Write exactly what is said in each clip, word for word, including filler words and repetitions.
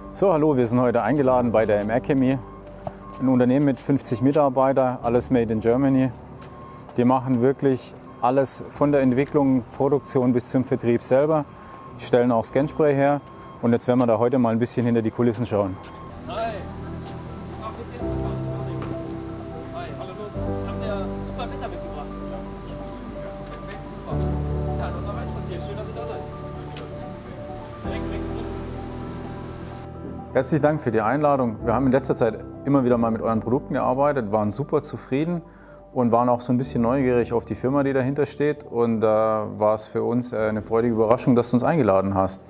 So, hallo, wir sind heute eingeladen bei der M R Chemie, ein Unternehmen mit fünfzig Mitarbeitern, alles made in Germany. Die machen wirklich alles von der Entwicklung, Produktion bis zum Vertrieb selber. Die stellen auch Scanspray her und jetzt werden wir da heute mal ein bisschen hinter die Kulissen schauen. Hi. Ach, mit dir zu fahren. Hi, hallo Lutz. Habt ihr super Wetter mitgebracht? Ja. Perfekt, super. Ja, das war rein spazieren. Schön, dass ihr da seid. Direkt rechts rum. Herzlichen Dank für die Einladung. Wir haben in letzter Zeit immer wieder mal mit euren Produkten gearbeitet, waren super zufrieden und waren auch so ein bisschen neugierig auf die Firma, die dahinter steht. Und da äh, war es für uns eine freudige Überraschung, dass du uns eingeladen hast.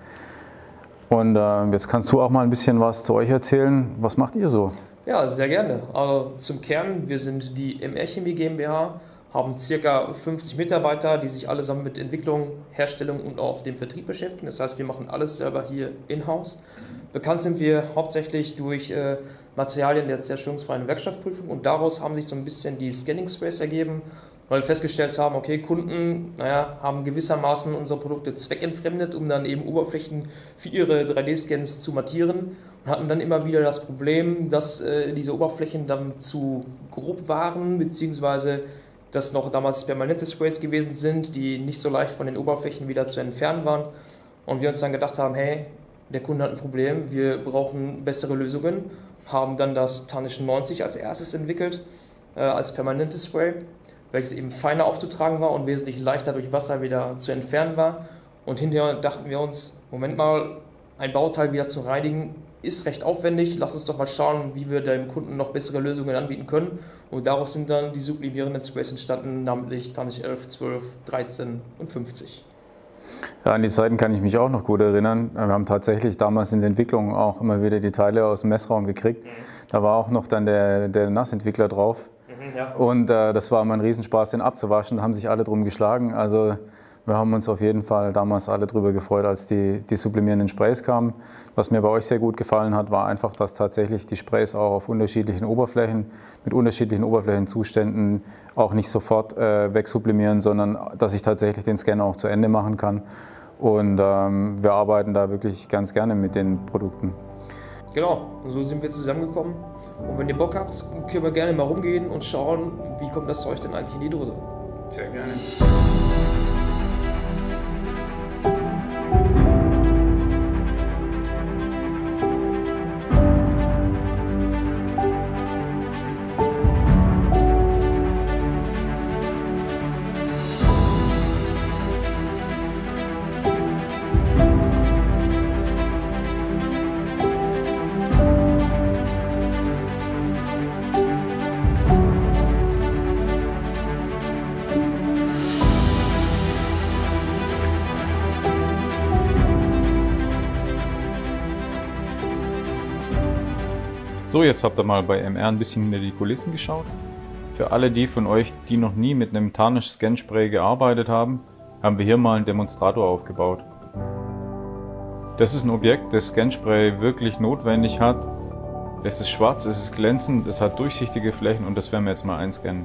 Und äh, jetzt kannst du auch mal ein bisschen was zu euch erzählen. Was macht ihr so? Ja, sehr gerne. Also zum Kern, wir sind die M R Chemie GmbH, haben ca. fünfzig Mitarbeiter, die sich allesamt mit Entwicklung, Herstellung und auch dem Vertrieb beschäftigen. Das heißt, wir machen alles selber hier in-house. Bekannt sind wir hauptsächlich durch äh, Materialien der zerstörungsfreien Werkstoffprüfung und daraus haben sich so ein bisschen die Scanning-Sprays ergeben, weil wir festgestellt haben, okay, Kunden naja, haben gewissermaßen unsere Produkte zweckentfremdet, um dann eben Oberflächen für ihre drei D-Scans zu mattieren und hatten dann immer wieder das Problem, dass äh, diese Oberflächen dann zu grob waren, beziehungsweise dass noch damals permanente Sprays gewesen sind, die nicht so leicht von den Oberflächen wieder zu entfernen waren und wir uns dann gedacht haben, hey, der Kunde hat ein Problem, wir brauchen bessere Lösungen, haben dann das Tarnish neunzig als erstes entwickelt, äh, als permanentes Spray, welches eben feiner aufzutragen war und wesentlich leichter durch Wasser wieder zu entfernen war. Und hinterher dachten wir uns, Moment mal, ein Bauteil wieder zu reinigen ist recht aufwendig, lass uns doch mal schauen, wie wir dem Kunden noch bessere Lösungen anbieten können. Und daraus sind dann die sublimierenden Sprays entstanden, namentlich Tarnish elf, zwölf, dreizehn und fünfzig. Ja, an die Zeiten kann ich mich auch noch gut erinnern. Wir haben tatsächlich damals in der Entwicklung auch immer wieder die Teile aus dem Messraum gekriegt. Mhm. Da war auch noch dann der, der Nassentwickler drauf. Mhm, ja. Und äh, das war immer ein Riesenspaß, den abzuwaschen. Da haben sich alle drum geschlagen. Also wir haben uns auf jeden Fall damals alle drüber gefreut, als die, die sublimierenden Sprays kamen. Was mir bei euch sehr gut gefallen hat, war einfach, dass tatsächlich die Sprays auch auf unterschiedlichen Oberflächen, mit unterschiedlichen Oberflächenzuständen auch nicht sofort äh, wegsublimieren, sondern dass ich tatsächlich den Scanner auch zu Ende machen kann. Und ähm, wir arbeiten da wirklich ganz gerne mit den Produkten. Genau, und so sind wir zusammengekommen. Und wenn ihr Bock habt, können wir gerne mal rumgehen und schauen, wie kommt das Zeug denn eigentlich in die Dose. Sehr gerne. So, jetzt habt ihr mal bei M R ein bisschen hinter die Kulissen geschaut. Für alle die von euch, die noch nie mit einem Tarnish Scanspray gearbeitet haben, haben wir hier mal einen Demonstrator aufgebaut. Das ist ein Objekt, das Scanspray wirklich notwendig hat. Es ist schwarz, es ist glänzend, es hat durchsichtige Flächen und das werden wir jetzt mal einscannen.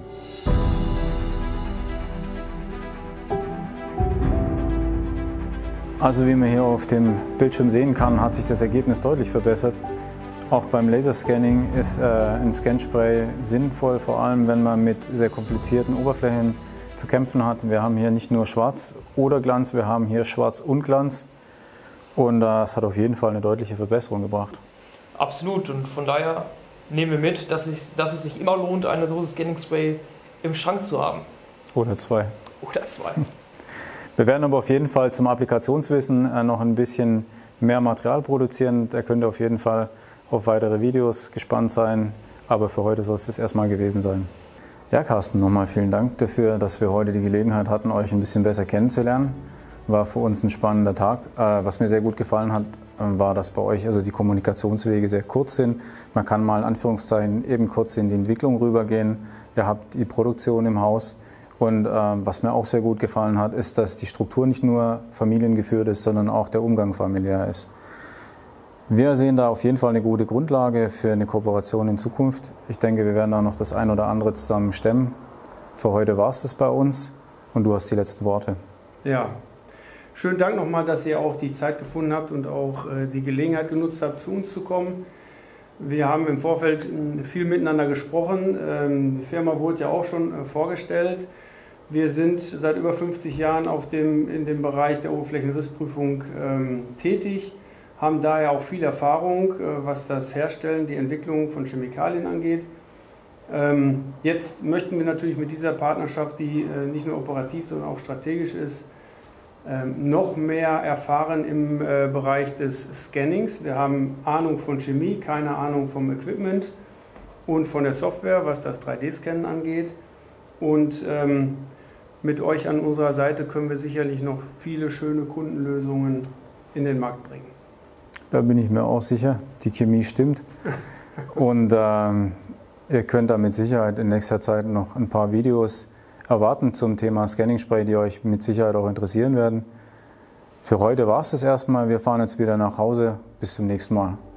Also wie man hier auf dem Bildschirm sehen kann, hat sich das Ergebnis deutlich verbessert. Auch beim Laserscanning ist äh, ein Scanspray sinnvoll, vor allem wenn man mit sehr komplizierten Oberflächen zu kämpfen hat. Wir haben hier nicht nur Schwarz oder Glanz, wir haben hier Schwarz und Glanz und das hat auf jeden Fall eine deutliche Verbesserung gebracht. Absolut, und von daher nehmen wir mit, dass es, dass es sich immer lohnt, eine Dose Scanning Spray im Schrank zu haben. Oder zwei. Oder zwei. Wir werden aber auf jeden Fall zum Applikationswissen äh, noch ein bisschen mehr Material produzieren. Da könnt ihr auf jeden Fall auf weitere Videos gespannt sein, aber für heute soll es das erstmal gewesen sein. Ja, Carsten, nochmal vielen Dank dafür, dass wir heute die Gelegenheit hatten, euch ein bisschen besser kennenzulernen. War für uns ein spannender Tag. Was mir sehr gut gefallen hat, war, dass bei euch also die Kommunikationswege sehr kurz sind. Man kann mal in Anführungszeichen eben kurz in die Entwicklung rübergehen. Ihr habt die Produktion im Haus. Und äh, was mir auch sehr gut gefallen hat, ist, dass die Struktur nicht nur familiengeführt ist, sondern auch der Umgang familiär ist. Wir sehen da auf jeden Fall eine gute Grundlage für eine Kooperation in Zukunft. Ich denke, wir werden da noch das ein oder andere zusammen stemmen. Für heute war es das bei uns und du hast die letzten Worte. Ja, schönen Dank nochmal, dass ihr auch die Zeit gefunden habt und auch äh, die Gelegenheit genutzt habt, zu uns zu kommen. Wir haben im Vorfeld viel miteinander gesprochen. Ähm, die Firma wurde ja auch schon äh, vorgestellt. Wir sind seit über fünfzig Jahren auf dem, in dem Bereich der Oberflächenrissprüfung ähm, tätig, haben daher auch viel Erfahrung, äh, was das Herstellen, die Entwicklung von Chemikalien angeht. Ähm, jetzt möchten wir natürlich mit dieser Partnerschaft, die äh, nicht nur operativ, sondern auch strategisch ist, ähm, noch mehr erfahren im äh, Bereich des Scannings. Wir haben Ahnung von Chemie, keine Ahnung vom Equipment und von der Software, was das drei D Scannen angeht. Und ähm, mit euch an unserer Seite können wir sicherlich noch viele schöne Kundenlösungen in den Markt bringen. Da bin ich mir auch sicher, die Chemie stimmt. Und ähm, ihr könnt da mit Sicherheit in nächster Zeit noch ein paar Videos erwarten zum Thema Scanning Spray, die euch mit Sicherheit auch interessieren werden. Für heute war es das erstmal. Wir fahren jetzt wieder nach Hause. Bis zum nächsten Mal.